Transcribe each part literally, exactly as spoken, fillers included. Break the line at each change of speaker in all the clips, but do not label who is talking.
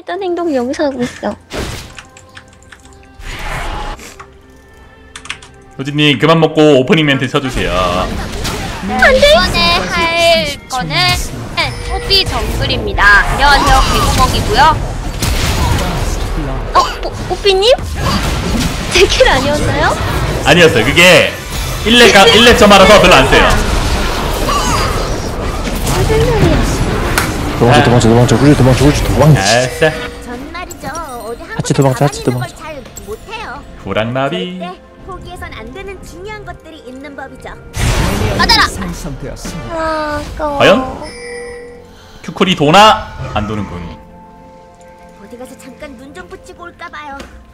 어떤 행동을 여기서 하고 있어?
효진님 그만 먹고 오프닝 멘트 쳐주세요.
안돼.
이번에 할 거는 소비 정글입니다. 안녕하세요, 개구멍이고요.
어, 뽀, 뽀삐님? 제 킬 아니었나요?
아니었어요. 그게 일 렙 일 렙 점하라서 별로 안 세요.
무슨 소리야?
도망쳐 도망쳐 도망쳐 우리 도망쳐 우리 도망쳐.
알았어.
전 말이죠. 어디 한
같이 도망쳐, 같이 도망쳐.
잘 못해요.
구랑나비.
절대 포기해선 안 되는 중요한 것들이 있는 법이죠.
받아라.
아, 아까워.
과연? 큐콜이 도나? 안 도는군.
어디 가서 잠깐 눈 좀 붙이고 올까 봐요.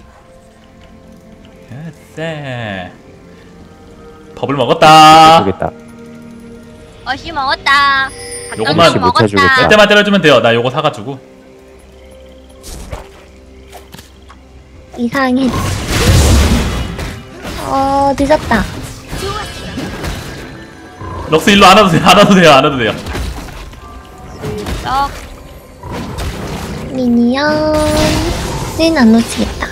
알았어. 법을 먹었다.
보겠다.
어시 먹었다.
요것만
닭강정
못 해주겠다.
먹었다.
몇 대만 때려주면 돼요. 나 요거 사가지고.
이상해. 어, 늦었다.
럭스 일로 안 와도 돼요. 안 와도 돼요. 안 와도 돼요.
썩.
미니언은 안 놓치겠다.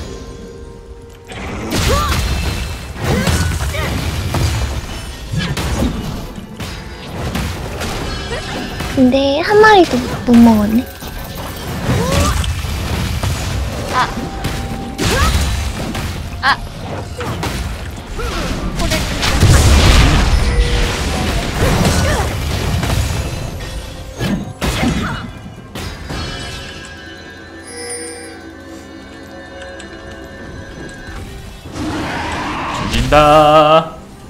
근데 한 마리도 못 먹었네.
아. 아. 코를
죽인다.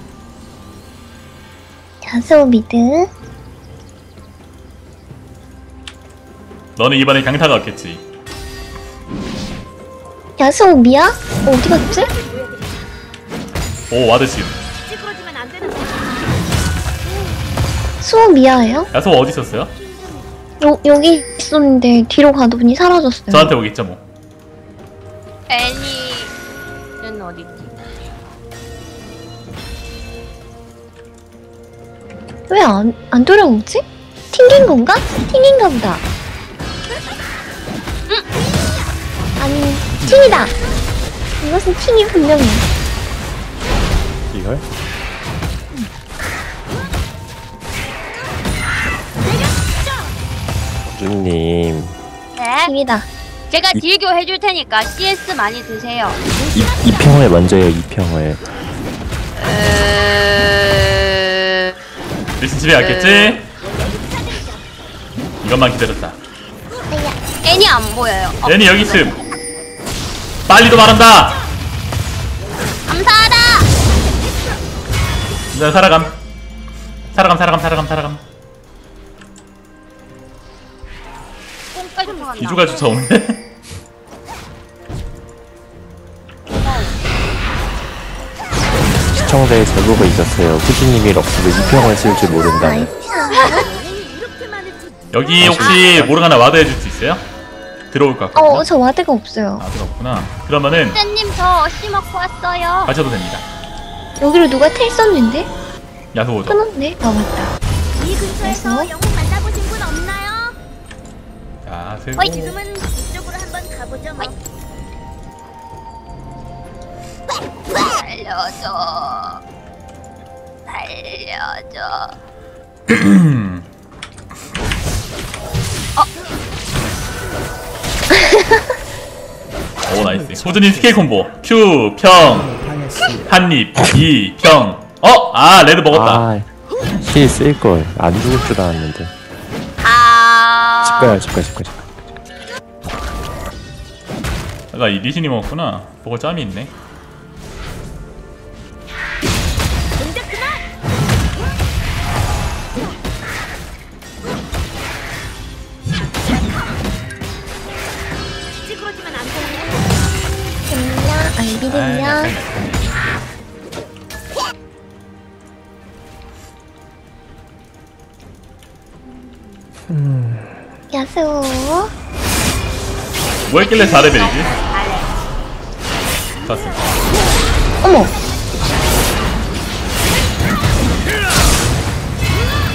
야스오 미드.
너는 이번에 강타가 없겠지.
야스오 미야? 어, 어디 갔지?
오 와드시움.
찌그러지면 안 되는 거.
수호 미야예요?
야소 어디 있었어요?
요, 여기 있었는데 뒤로 가더니 사라졌어요.
저한테 오겠죠 뭐.
애니는 어딨지?
왜 안, 안 돌아오지? 튕긴 건가? 튕긴가 보다. 아니, 튕이다! 이것은 튕이 분명해.
이걸? 주님
네.
튕이다.
제가 딜교 해줄 테니까 씨에스 많이 드세요.
이, 이평을 먼저 해요. 이평을.
으...
리신 집에 갔겠지? 이것만 기다렸다.
애니 안 보여요. 어,
얘니 여기 있음. 빨리도 말한다.
감사하다.
나 살아감. 살아감 살아감 살아감 살아감.
뽕까지 들어간다.
비주가 쫓아오는데?
시청자의 제보가 있었어요. 후지님이 럭스를 이평을 쓸 줄 모른다는.
이렇게 많은 지
여기 혹시 모르가나 와드 해줄 수 있어요? 들어올 것 같거든요?
어, 저 와드가 없어요.
아 들었구나. 그러면은
선생님 저 어시 먹고 왔어요.
가셔도 됩니다.
여기로 누가 텔 썼는데?
야소 오죠.
끊었네? 아, 맞다.
이 근처에서
그래서?
영웅 만나보신 분 없나요?
자, 슬
어이.
지금은 이쪽으로 한번 가보죠 뭐.
살려줘. 살려줘.
오 나이스. 호준이 스킬 콤보. Q 평 한입 이 평. 어? 아 레드 먹었다.
아, 힐 쓸걸. 안 죽을 줄 알았는데.
아.
집 가요, 집 가요, 집 가요.
아까 이 리신이 먹었구나. 먹을 짬이 있네.
찌그러지면 안 되는
됐냐? 알비 됐냐?
아이,
야스오.
뭐 했길래 사 레벨이지? 좋았어.
어머!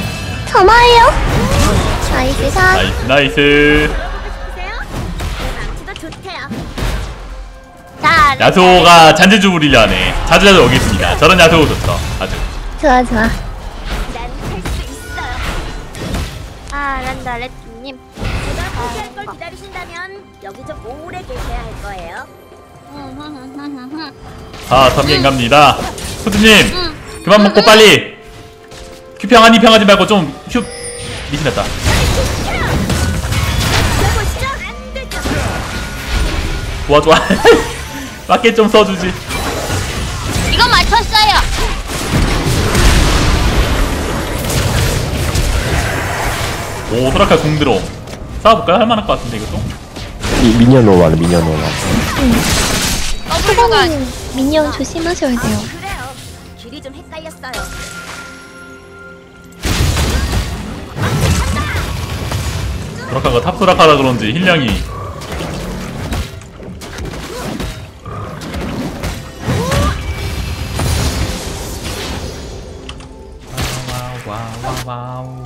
저마예요? 나이스 샷.
나이스 나이스.
싶으세요?
잘한다.
야소가 잔재주 부리려 하네. 자주자주 오겠습니다. 저런 야소 좋죠. 아주.
좋아 좋아.
난 할 수 있어요.
잘한다 레트님.
제가 포기할 걸 기다리신다면 여기 좀 오래 계셔야 할 거예요.
자, 덤갱 갑니다. 후드님, 그만 먹고 빨리. 큐평 한입 평하지 말고 좀 휴. 미친났다.
해보시죠. 안 되죠.
좋아, 좋아. 맞게 좀 써주지.
이거 맞췄어요.
오, 소라카 공 들어. 싸워볼까요? 할만할 것 같은데, 이것도?
이 미니언 너무 많아 미니언 너무 많아.
더블가
초보는 미니언 조심하셔야 돼요.
그래요. 길이 좀 헷갈렸어요.
소라카가 탑 소라카라 그런지 힐량이. 와우.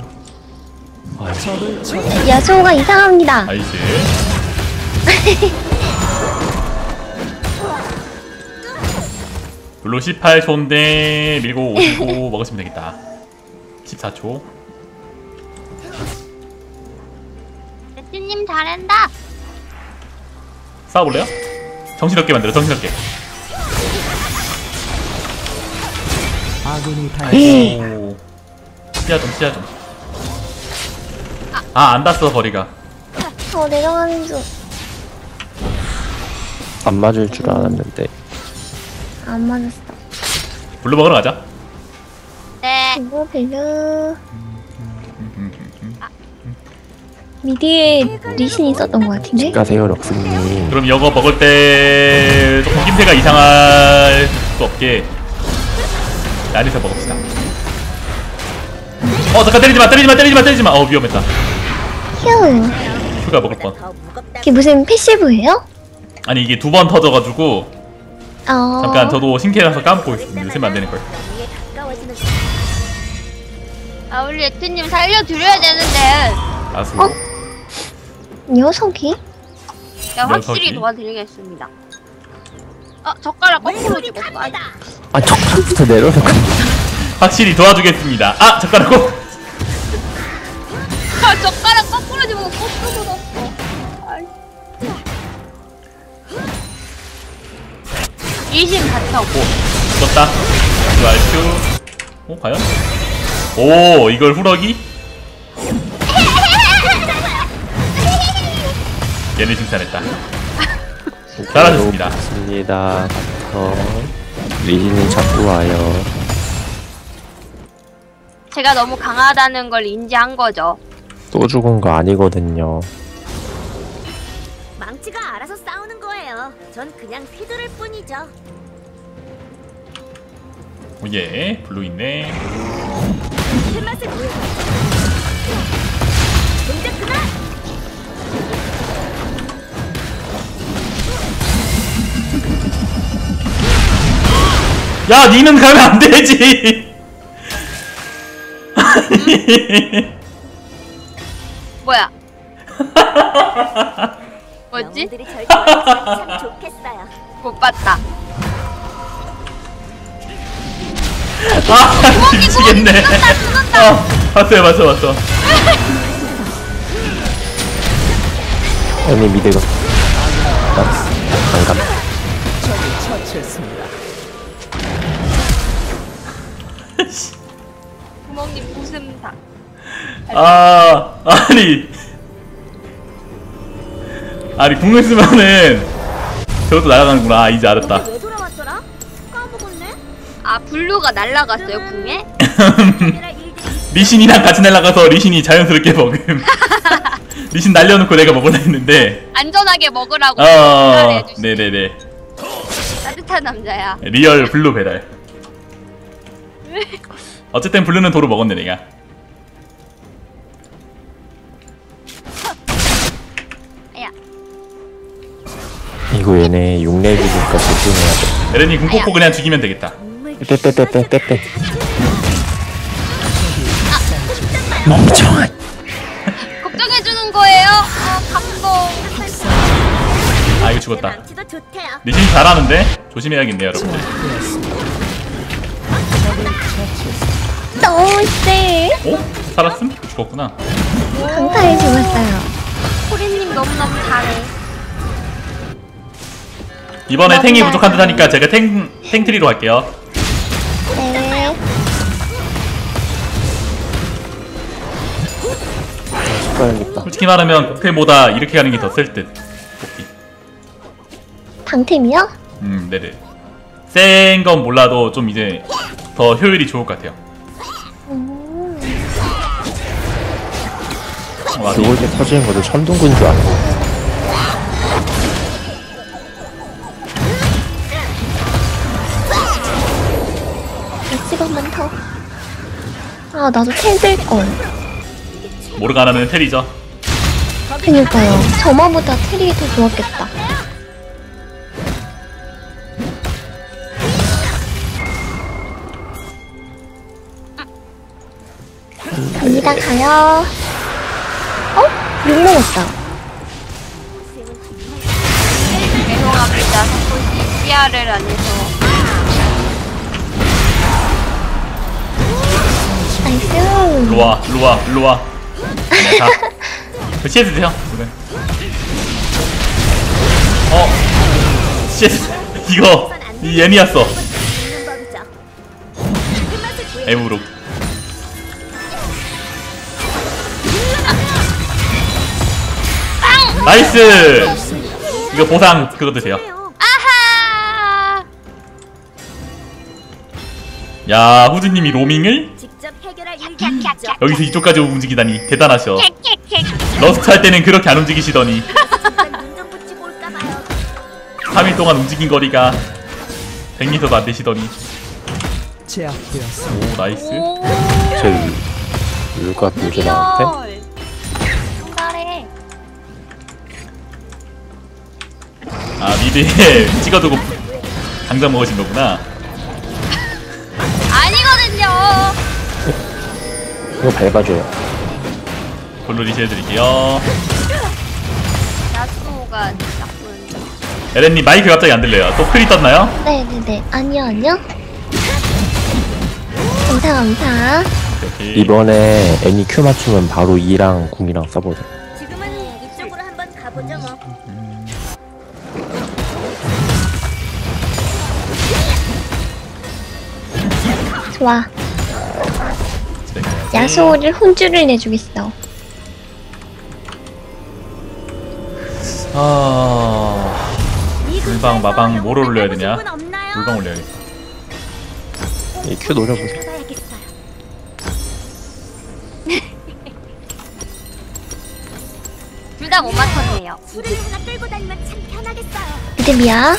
야소가 이상합니다.
나이스. 블루 십팔 초인데 밀고 오시고 먹으시면 되겠다. 십사 초.
레트님 잘한다.
싸워볼래요? 정신없게 만들어, 정신없게. 오. 시야 좀, 시야 좀. 아, 안 닿았어, 거리가.
어 내려가는 중.
안 맞을 줄 알았는데.
안 맞았어.
블루 먹으러 가자.
네.
그리고 벨루. 미디에 리신이 있었던 것 같은데?
가세요 럭스님.
그럼 이거 먹을 때 조금 김새가 이상할 수 없게 안에서 먹읍시다. 어, 잠깐 때리지마, 때리지마, 때리지마, 때리지마. 어, 위험했다.
휴.
큐가 먹을 뻔.
더 무겁다.
이게 무슨 패시브예요?
아니, 이게 두 번 터져가지고
어.
잠깐 저도 신캐라서 까먹고 있습니다. 요새는 안 되는 걸.
위에 가까워지는
아 우리 레트님 살려드려야 되는데.
아수.
어? 녀석이?
제가 확실히
녀석이?
도와드리겠습니다. 어 젓가락 거꾸로 집었어. 아,
아 척척부터 내려놓고.
확실히 도와주겠습니다. 아, 젓가락 꼭.
아 젓가락 거꾸로 집어서 거꾸로 묻었어. 아이. 이심 다쳐.
죽었다. 이거 알큐. 어, 과연? 오, 이걸 후러기? 얘네 칭찬했다. 잘하셨습니다.
좋습니다. 어, 리신이 자꾸 와요.
제가 너무 강하다는 걸 인지한 거죠.
또 죽은 거 아니거든요.
망치가 알아서 싸우는 거예요. 전 그냥 휘두를 뿐이죠.
예, 블루 있네.
힘맛을 보여. 동작 그만.
야, 니는 가면 안 되지.
뭐야? 뭐지?
영웅들이 절 좋아해주면 참 좋겠어요.
못 봤다.
아, 미치겠네. 어, 봤어요, 봤어, 봤어.
언니 미드가. 안 감.
구멍님 웃음다.
아, 아니. 아니, 궁을 쓰면은 저것도 날아가는구나. 아, 이제 알았다.
왜 돌아왔더라? 까먹었네.
아 블루가 날라갔어요 궁에?
얘들아, 일들이
리신이랑 같이 날아가서 리신이 자연스럽게 먹음. 리신 날려놓고 내가 먹으려 했는데.
안전하게 먹으라고
어,
배달해 주시.
네네네.
따뜻한 남자야.
리얼 블루 배달. 어쨌든 블루는 도로 먹었네, 내가.
야,
이거 얘네 육 렙이니까 조심해야 돼.
에렌이 궁 꽂고 그냥 죽이면 되겠다.
빼빼빼빼빼빼. 멍청한.
걱정해주는 거예요. 어 감동.
아, 이거 죽었다.
망치도 좋대요.
리신 잘하는데 조심해야겠네요 여러분들.
너무 세.
어? 살았음? 죽었구나.
강타에 죽었어요.
소리님 너무너무 잘해.
이번에 탱이
너무
부족한 듯하니까 제가 탱 탱트리로 갈게요.
네.
가야겠다.
솔직히 말하면 극딜보다 이렇게 가는 게 더 쓸 듯. 뽑기.
방템이요?
음, 네네. 센 건 몰라도 좀 이제 더 효율이 좋을 것 같아요.
음.
어, 아직
죽을 때 터지는 것도 천둥군 줄 알고.
몇십 원만 더. 아, 나도 텔 뜰걸.
모르가나는 텔이죠.
그니까요. 저마보다 텔이 더 좋았겠다. 갑니다, 가요. 어? 욕 먹었다.
죄송합니다. 석훈씨 씨알을 안 해서.
나이스.
일로와, 일로와, 일로와. 네, 자. 그 씨에스 드세요. 그래. 어? 씨에스. 이거, 이 애니였어.
있는 법이죠. 끝맛을 보여.
애무로. 나이스! 이거 보상 그거 드세요.
아하!
야, 후즈님이 로밍을
직접 해결할 일도 있죠.
여기서 이쪽까지 움직이다니 대단하셔.
킥킥킥.
러스트 할 때는 그렇게 안 움직이시더니
눈좀 붙이고 올까봐요.
삼 일 동안 움직인 거리가 백 미터도 안 되시더니.
제압되었습니다.
오, 나이스.
제 율과 빌드 나한테?
잘해.
아, 미드에 찍어두고 당장 먹으신 거구나.
아니거든요.
이거 밟아줘요.
볼로 리시해드릴게요.
야수가 나쁜.
에렌님 마이크 갑자기 안 들려요. 또 크리 떴나요?
네네네. 아니요, 아니요. 감사, 감사.
오케이, 오케이.
이번에 애니 큐 맞추면 바로 이랑 궁이랑 써보자.
지금은 이쪽으로 한번 가보죠 뭐.
좋아. 야수호를 혼쭐을 내주겠어.
아, 물방, 마방 뭐로 올려야 되냐?
분 없나요?
물방 올려야겠다.
이 큐 노려보자.
찾아봐야겠어요.
둘 다 못 맞췄네요.
술을 하나 끌고 다니면 참 편하겠어요.
믿음이야.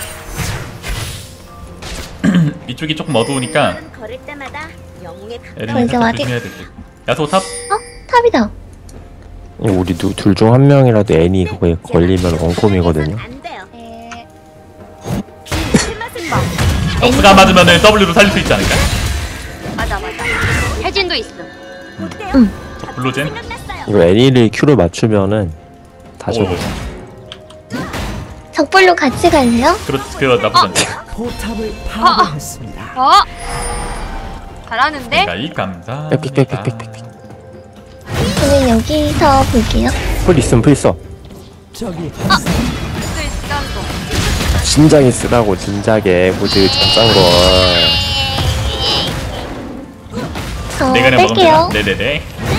이쪽이 조금 어두우니까
사람 걸을 때마다 영웅의 감.
에렌이
먼저
살짝
와드.
조심해야 될 듯. 야소 탑?
어? 탑이다.
우리 둘 중 한 명이라도 애니 그거에 걸리면 원콤이거든요.
안 돼요.
네.
술맛을 봐.
F가 맞으면은 W로 살릴 수 있지 않을까?
맞아 맞아. 혜진도 있음.
어때요?
저 블루젠?
생각났어요.
이거 애니를 큐로 맞추면은 다
오,
적어.
적불로 같이 갈래요?
그렇, 그거 나쁘지 않네.
포탑을 파괴했습니다.
어? 잘하는데?
가이 감사.
빽빽빽빽빽.
저는 여기서 볼게요.
풀 있음 풀 써.
저기
그 시간도.
진작에 쓰라고 진작에 모두 짠 걸.
저
내가 그냥 먹으면
뺄게요.
되나? 네네네.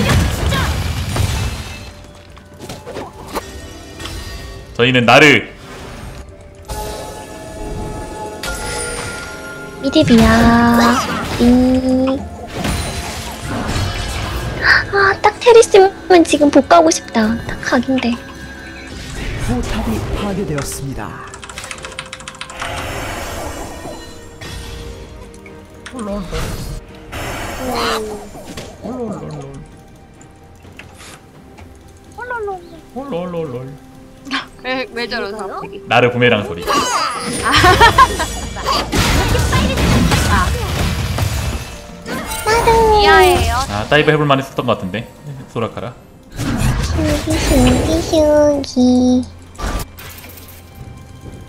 저희는 나르.
미드비야. 이. 아, 딱 테리스면 지금 복 가고 싶다. 딱 각인데.
포탑이 파괴되었습니다.
홀롤롤롤.
왜, 왜 저러서 갑자기?
나르 부메랑 소리.
미아예요.
아, 다이브 해볼만 했었던 것 같은데. 소라카라.
슈기, 슈기, 슈기.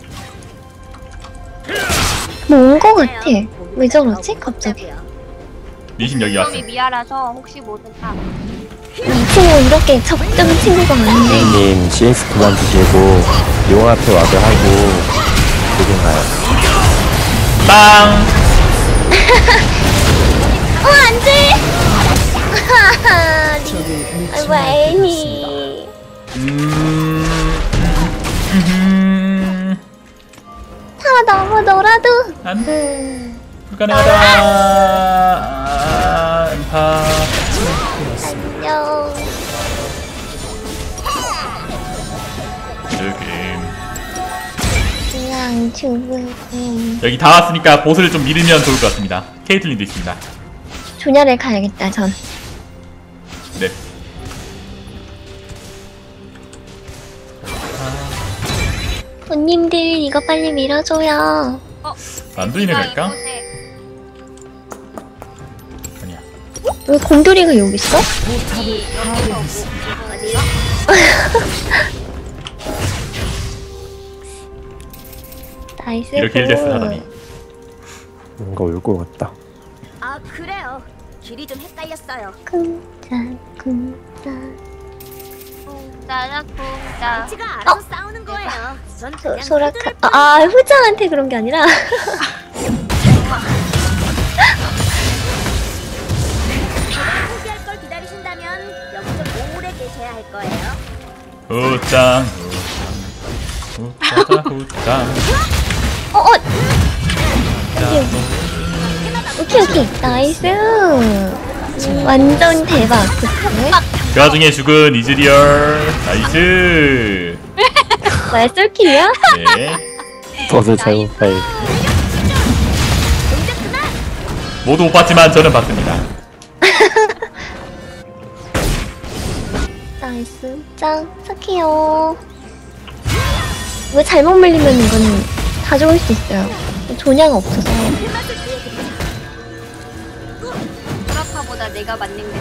뭐 온 거 같아. 왜 저러지? 갑자기.
리신 여기 왔어.
점이 미아라서 혹시 모르니까.
이 친구 이렇게 적정 친구가 아닌데.
님 씨에스 그만두시고 용 앞에 와드 하고 그냥 가요.
빵!
어, 안 돼! 하하,
적이
아이고,
미친
애니.
음... 음...
살아남아더라도.
안 돼. 불가능하다. 아, 음파.
안녕.
지금.
그냥 죽음.
여기 다 왔으니까 보스를 좀 밀으면 좋을 것 같습니다. 케이틀린도 있습니다.
조냐를 가야겠다, 전.
네.
손님들, 이거 빨리 밀어줘요.
어,
만두이네 갈까?
이곳에
아니야.
왜 곰돌이가 여기 있어?
포탑을 파괴했습니다.
나이스.
이렇게 일 데스 하다니.
뭔가 올 것 같다.
아 그래요. 길이 좀 헷갈렸어요.
쿵짝, 쿵짝.
쿵짜라 쿵짜.
지가 알아서 싸우는 거예요. 전
소,
그냥
소라카.
후드를
아, 아, 후장한테 그런 게 아니라.
포기할 걸 기다리신다면 여기 좀 오래 계셔야 할 거예요.
후짱, 후짱, 후짱.
어, 어. 오케이, 오케이. 나이스. 완전 대박. 그치?
그 와중에 죽은 이즈리얼. 나이스.
뭐야, 쏠킬이야?
네.
버스 잘못 파일.
모두 못 봤지만 저는 봤습니다.
나이스. 짱. 착해요. 왜 잘못 밀리면 이거는 다 죽을 수 있어요. 조냐가 없어서.
그렇다보다 내가 맞는 게.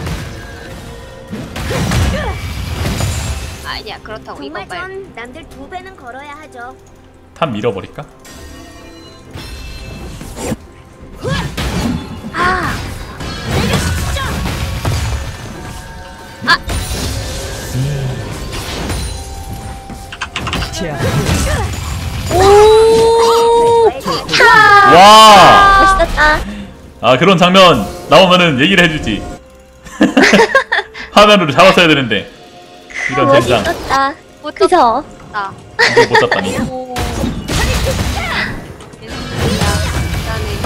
아니야, 그렇다고 이거
정말
말.
전 남들 두 배는 걸어야 하죠.
탑 밀어버릴까?
제압.
오! 타!
와!
멋있었다.
아 그런 장면 나오면은 얘기를 해주지. 화면으로 잡았어야 되는데 이런 젠장
멋있었다.
못
그죠?
떴다.
이거 못 잡다니.
오. 죄송합니다. 일단은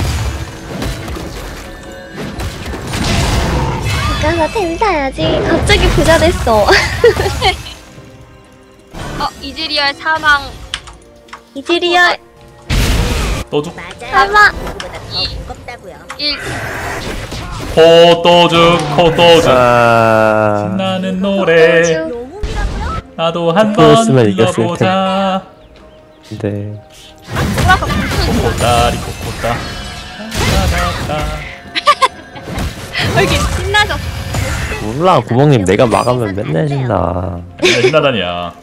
가서 템 사야지. 갑자기 부자 됐어.
어, 이즈리얼 사망.
이즈리얼
또 죽.
맞아요.
사망.
그보다 더 무겁다고요.
일.
코또 죽, 코또 죽.
아,
신나는 노래.
영웅이라고요?
나도 한 번
코코였으면 이겼을
불러보자.
네.
뭐라고 무슨
코코다리 코코다. 따다다다.
왜 이렇게 신나졌어?
몰라 구멍님 내가 막으면 맨날 신나.
맨날 신나다니야.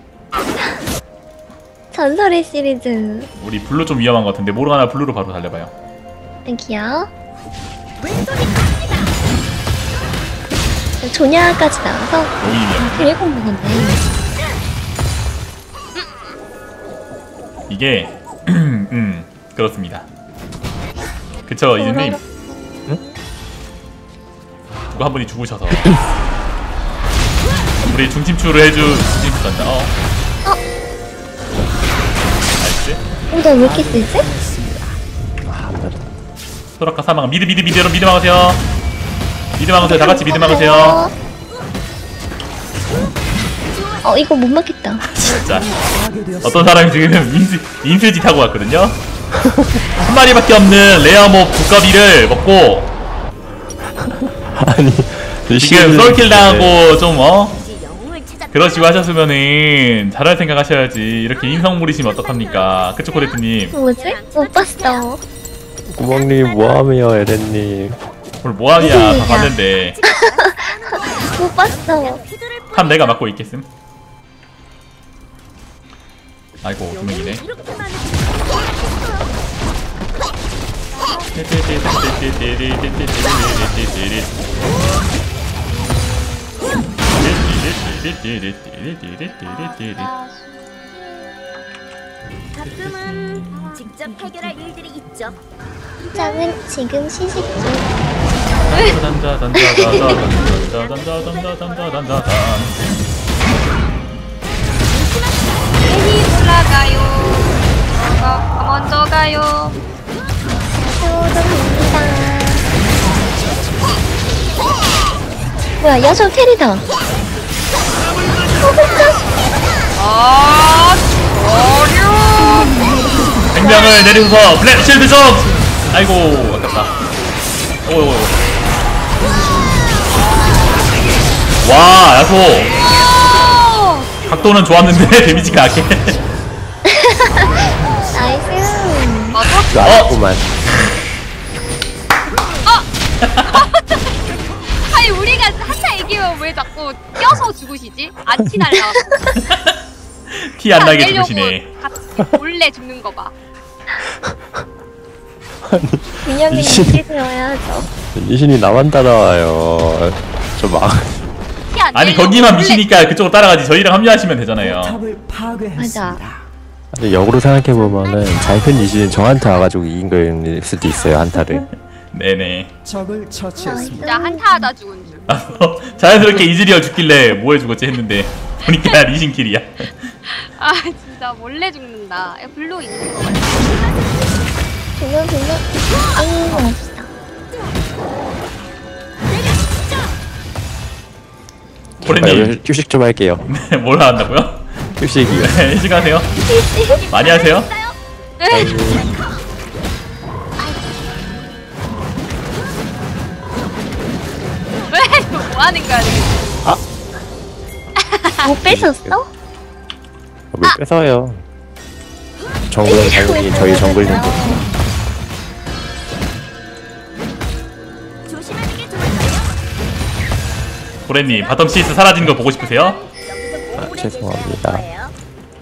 전설의 시리즈.
우리 블루 좀 위험한 것 같은데 모르가나 블루로 바로 달려봐요.
여기요. 조냐까지 나와서
너무 위험해.
드래곤 먹었네.
이게 음 그렇습니다. 그쵸 이즈님? 누가 한 분이 죽으셔서 우리 중팀추를 해주 중팀추단다. 어.
어.
나이스.
어, 나 왜 이렇게 세지?
아, 맞다.
소라카 사망. 미드 미드 미드 여러분 미드 막으세요. 미드 막으세요. 다같이 미드 막으세요.
어, 이거 못 막겠다.
진짜
파괴되었습니다.
어떤 사람이 지금 인스, 인스지 타고 왔거든요. 한 마리밖에 없는 레어몹 두꺼비를 먹고
아니
지금 썰킬 당하고 좀 어?
이제 영웅을 찾았다.
그러시고 하셨으면은 잘할 생각 하셔야지. 이렇게 인성물이시면 어떡합니까? 그쵸 코레트님?
뭐지? 못 봤어.
구멍님 뭐하며 에렌님.
오늘 뭐하냐
무슨
다
일이야?
봤는데
못 봤어.
피드를
탑 내가 맡고 있겠음? 아이고 두 명이네.
이렇게 많은 가끔은 직접 해결할 일들이 있죠.
짱은 지금 시식 중.
애니 올라가요. 어, 먼저 가요.
야소도 갑니다. 뭐야, 야소 테리다. 어, 진짜?
아, 어려.
생명을 내리고서 블랙 실드 좀. 아이고 아깝다. 오오. 와 야소. 각도는 좋았는데 데미지가 약해.
나이스.
맞아?
알았구만.
아니 우리가 한타 얘기하면 왜 자꾸 껴서 죽으시지? 안 티날라.
티 안 나게 죽으시네.
같이 몰래 죽는 거 봐.
민혁이
이신-
이렇게 되어야죠.
미신이 나만 따라와요. 저 막.
티안
아니 거기만 미시니까 그쪽으로 따라가지. 저희랑 합류하시면 되잖아요.
탑을 파괴했습니다.
근데 역으로 생각해 보면은 잘큰 이신이 저한테 와가지고 이긴 거일 수도 있어요 한타를.
네네.
적을 처치했습니다.
진짜 한타 하다 죽은 줄.
아, 자연스럽게 이즈리얼 죽길래 뭐해 죽었지 했는데 보니까 리신킬이야.
아 진짜 몰래 죽는다. 야, 블루 있는 거 같아.
분명 분명 아무 건 없어.
고래님
휴식 좀 할게요.
네, 뭘 한다고요?
휴식이요.
네, 휴식하세요. 많이 하세요.
왜? 뭐 하는 거야?
못 뺏었어?
왜 뺏어요? 정글 당연히 저희 정글님도.
조심하는 게 좋을까요?
고래님 바텀 시스 사라진 거 보고 싶으세요?
여기서
아,
오래
죄송합니다.
계셔야 할 거예요.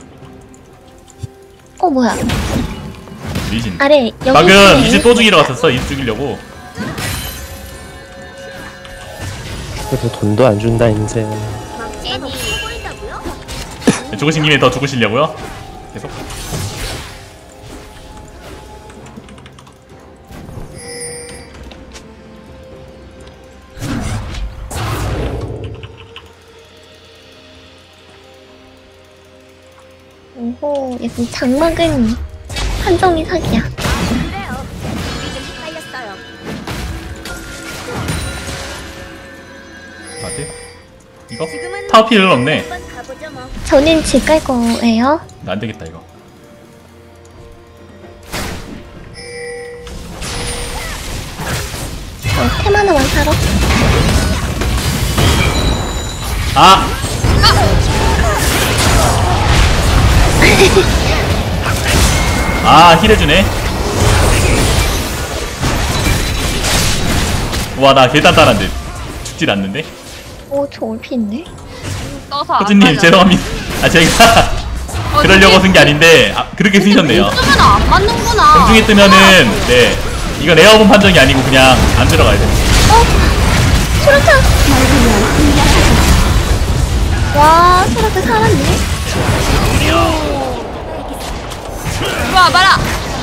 어, 뭐야.
리신.
아래, 여기.
방금
있네.
이즈 또 죽이러 갔었어. 이즈 죽이려고.
그래서 돈도 안 준다 인생.
막상 없어 보인다고요?
죽으신 김에 더 죽으시려고요? 계속.
오호, 약간 장막은 한정이 사기야.
그래요. 우리 좀 헷갈렸어요.
맞지? 이거?
지금은
타워 필요는 없네.
한번 가보죠 뭐.
저는 집 갈 거예요.
안 되겠다 이거.
어, 템 하나만 사러.
아! 아 힐해주네. 와 나 개단단한데 죽질 않는데.
오, 저 올피 있네.
떠서 안
호진님
맞아.
죄송합니다. 아 제가
어,
그러려고
근데
쓴 게 아닌데 아, 그렇게 쓰셨네요.
뜨면 안 맞는구나.
공중에 뜨면은 네 이건 에어본 판정이 아니고 그냥 안 들어가야 돼.
소라타! 와, 소라타 살았네.
들어와 봐라.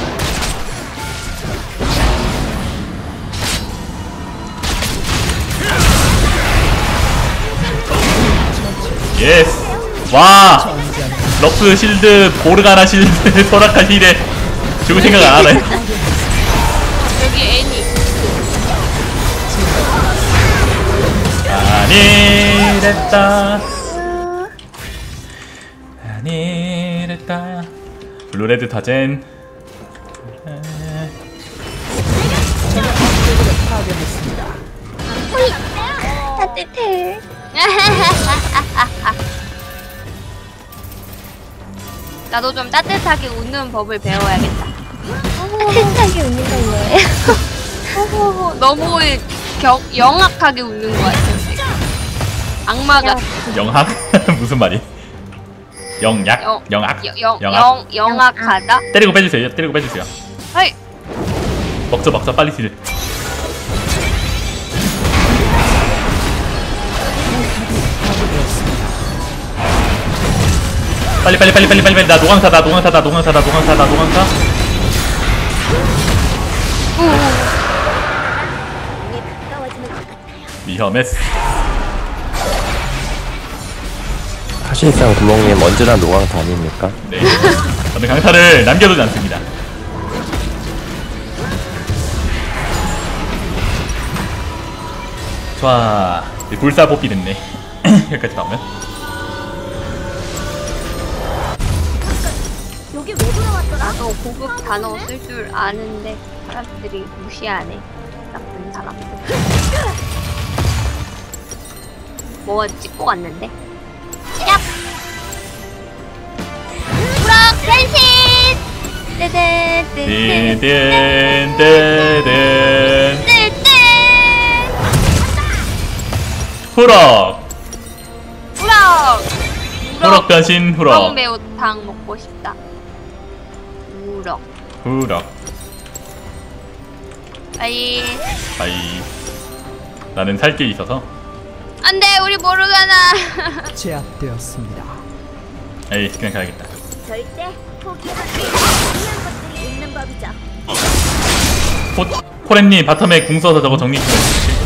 예스. 와 럭스 실드 보르가나 실드 소라카 힐에 죽을 생각 안 하네.
여기 애니.
아니랬다
으,
아니랬다. 블루레드 타젠.
따뜻해.
나도 좀 따뜻하게 웃는 법을 배워야겠다.
따뜻하게 웃는 건 뭐예요?
너무 격, 영악하게 웃는 거 같아. 악마가
영학? 무슨 말이? 영약?
영,
영악?
영, 영,
영악?
영, 영악하다.
때리고 빼주세요. 때리고 빼주세요.
하이.
먹자 먹자 빨리 딜. 빨리 빨리 빨리 빨리 빨리 빨리 나 노강사 나 노강사 나 노강사 나 노강사 나 노강사.
이게 가까워지는 것 같아요.
위험했어.
사실상 구멍님 언제나 노광타 아닙니까?
네. 저는 강타를 남겨두지 않습니다. 좋아. 이제 불사 뽑기 됐네. 여기까지 나오면.
여기 왜 돌아왔더라?
나도 고급 단어 쓸 줄 아는데 사람들이 무시하네. 나쁜 사람. 뭐 찍고 갔는데? 얍! 브럭 변신! 뜨뜨뜨뜨
띠딘띠딘.
뜨뜨!
후럭.
브럭!
후럭 변신 후럭.
매운탕 먹고 싶다. 우럭.
후럭.
아이.
아이. 나는 살 게 있어서.
안돼 우리 모르가나.
제압되었습니다.
에이 그냥 가야겠다.
절대 포기하지 중요한 것들이 있는 법이죠.
코, 코렌님 바텀에 궁 써서 저거 정리 좀 해주시지.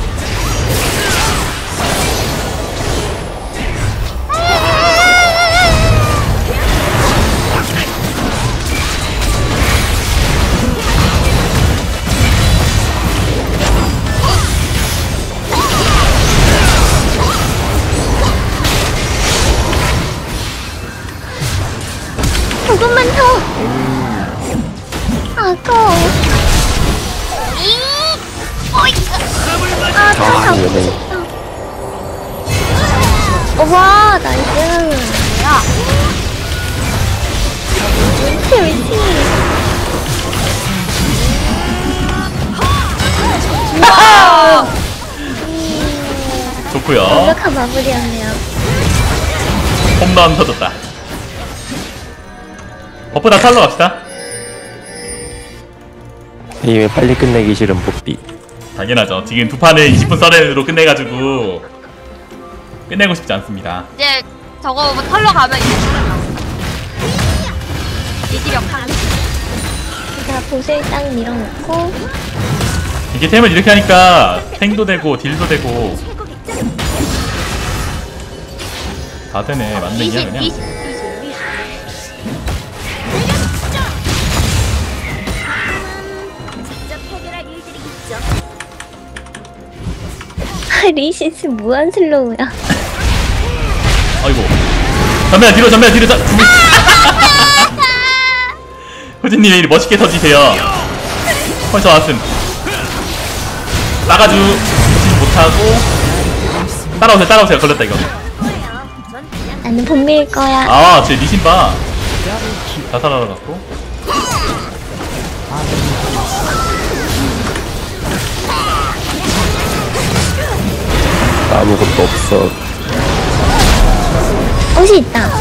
조금만 더. 아까워. 아, 다 잡고 싶다. 어, 와, 나이스.
야
위치, 위치.
우와.
좋구요.
완벽한 마무리였네요.
홈런 터졌다. 버프 다 탈러 갑시다.
게임에 빨리 끝내기 싫은 뽀삐.
당연하죠. 지금 두 판을 이십 분 서렌으로 끝내가지고 끝내고 싶지 않습니다.
이제 저거 뭐 털러 가면 이제 사람 나온다. 이기력 한.
자, 보슬 딱 밀어놓고.
이게 템을 이렇게 하니까 탱도 되고 딜도 되고 다 되네. 만능이야
리신
그냥.
리신 리신 리신.
직접 해결할 일들이 있죠.
리신스 무한 슬로우야.
아이고. 전면 뒤로 전면 뒤로 전. 호진님 왜 이리 멋있게 터지세요? 벌써 왔음. 나가주 못하고 따라오세요 따라오세요. 걸렸다 이거.
뭐예요? 전 그냥
나는 못 밀 거야.
아 제 리신 봐. 다 살아나갔고.
아무것도 없어.
옷이 있다.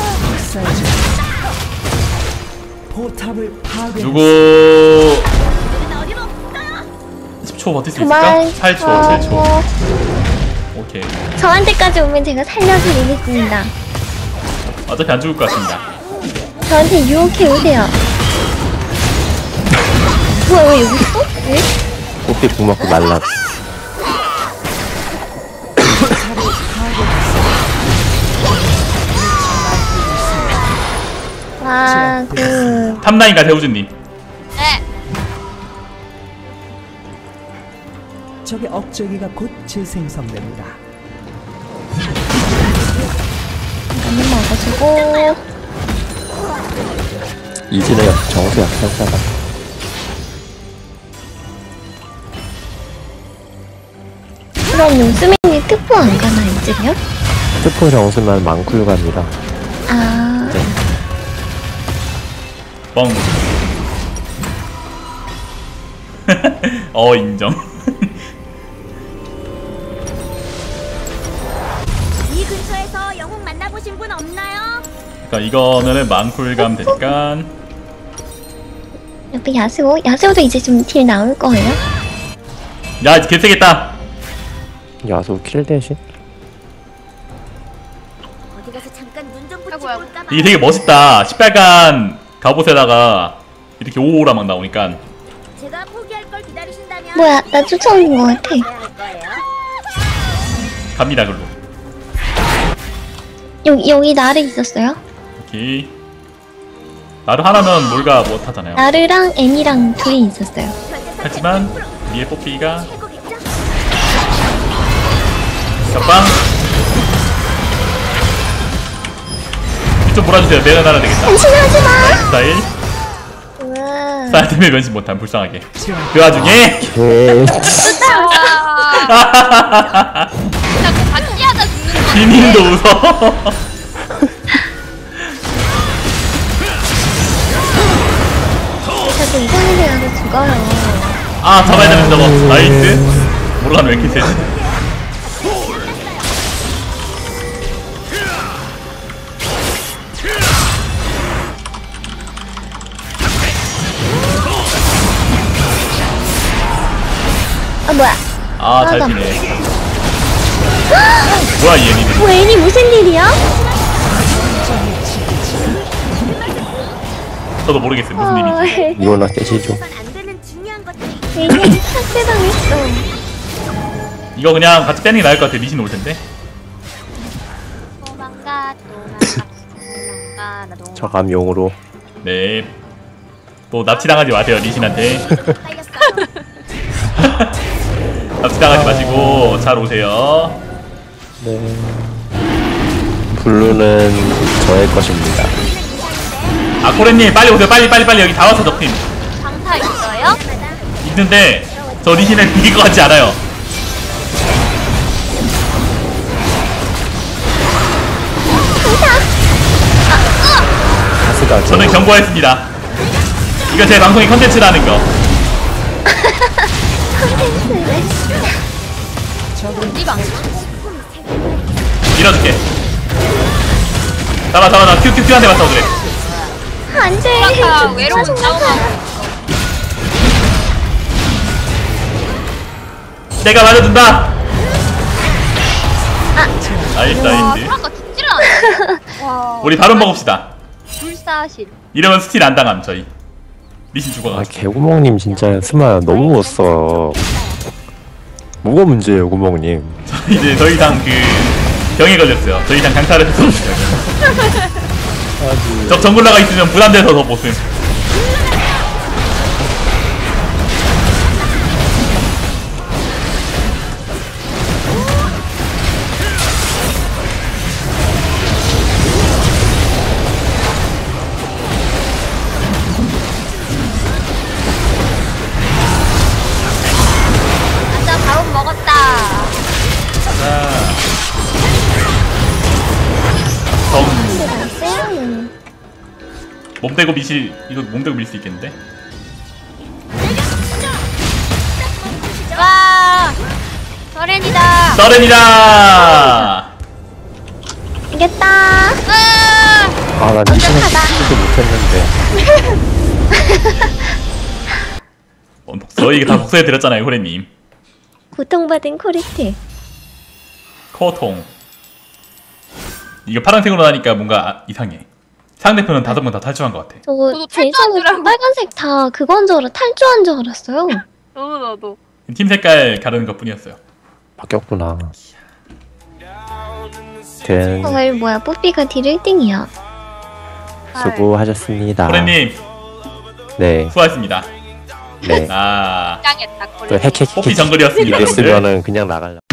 포탑을 파괴.
누구
오늘은 어림없어요.
십 초 버틸 수
그만.
있을까? 팔 초, 칠 초.
하고.
오케이.
저한테까지 오면 제가 살려드리겠습니다.
어차피 안 죽을 것 같습니다.
저한테 유혹해 오세요. 뭐야, 왜 여기 있어? 왜?
뽀삐 궁 맞고 날라.
와, 그.
탑라인 가세요 호준님.
네.
적의 억제기가 곧 재생성됩니다.
한번 먹어주고.
이즈는 역시 정수 약탈자다.
그럼 용수맨이 특보 안 가나, 이제요?
스포 정수만 망쿨 갑니다.
아.
네.
뻥. 어 인정.
이 근처에서 영웅 만나보신 분 없나요?
자 이거면은 망쿨감 되니까
옆에 야스오? 야스오도 이제 좀 딜 나올 거예요?
야 개세겠다.
야수 킬 대신?
어디 가서 잠깐 눈 좀 붙이고
아이고야.
올까 봐.
이게 되게 멋있다. 시빨간 갑옷에다가 이렇게 오오라 막 나오니까.
제가 포기할 걸 기다리신다면
뭐야, 나 쫓아오는 것 같아.
계셔야 할 거예요.
갑니다 글로.
여기, 여기 나르 있었어요?
오케이. 나를 하나면 뭘가 못하잖아요.
나르랑 애니랑 둘이 있었어요.
하지만 위에 뽀삐가
최고겠죠?
격방. 좀 몰아주세요. 내가 날아야 되겠다.
변신하지 마!
스타일.
우와.
스타일 때문에 변신 못한 불쌍하게. 그 와중에
개
아, 자꾸 바퀴하다 죽는 거.
비님도 웃어.
자꾸 이상한 데 가서 죽어요.
아 잡아야 되는 저거. 나이스. 몰라는 왜 이렇게 세지?
아, 뭐야.
아 잘
맞아.
피네. 뭐야 이 애니들.
뭐 애니 무슨 일이야?
저도 모르겠어요 무슨
어,
일인지.
이거나 깨시죠.
그래선 안 되는 중요한 것들이
애니 삭제당했어.
이거 그냥 같이 빼는 게 나을 것 같아. 리신 올 텐데.
도망가 도망가 도망가 나 도망가.
저감용으로.
네. 또 납치당하지 마세요 리신한테.
딸렸어요.
납치당하지 마시고 잘 오세요.
네. 블루는 저의 것입니다.
아 코레님 빨리 오세요. 빨리 빨리 빨리 여기 다 와서 적팀
강타 있어요?
있는데 저 리신을 비길 것 같지 않아요.
가스가
저는 경고했습니다. 이거 제 방송의 컨텐츠라는 거.
이 방송?
밀어줄게. 잡아 잡아 나 큐큐큐 한대 맞다고 그래.
안 돼.
강타 외로운 싸움하고.
내가 맞아준다. 나이스
와
나이스.
소라가 죽지를 않아. 와.
우리 바로 먹읍시다.
불사실.
이러면 스틸 안 당함 저희. 리신
아
죽어가지고.
개구멍님 진짜 스마 너무 못 써. 뭐가 문제예요 구멍님?
이제 더 이상 그 병에 걸렸어요. 더 이상 강타를 할 수 없어요. 적 정글러가 있으면 부담돼서 더 못씀.
완전 바로 먹었다.
정
쎄.
몸대고 미실 이거 몸대고 밀 수 있겠는데?
와. 서렌이다.
서렌이다.
이겼다.
아.
아난 이번에 키도 못했는데.
어, 저희 다 복수해 드렸잖아요 호레님.
고통받은 코레트.
코통. 이거 파란색으로 나니까 뭔가 아, 이상해. 상대편은 다섯 명 다 탈출한 것 같아.
저거
저도
제일
탈주한
처음에
줄 알고.
빨간색 다 그건 줄 알아. 탈주한 줄 알았어요.
너도 너도.
팀 색깔 가르는 것 뿐이었어요.
바뀌었구나. 된
어, 이 뭐야, 뽀삐가 딜 일 등이야.
수고하셨습니다.
호레님
네,
수고하셨습니다.
네.
아
짱했다.
또 핵핵핵
뽀삐 정글이었습니다. 여러분들.
이랬으면은 그냥 나갈라.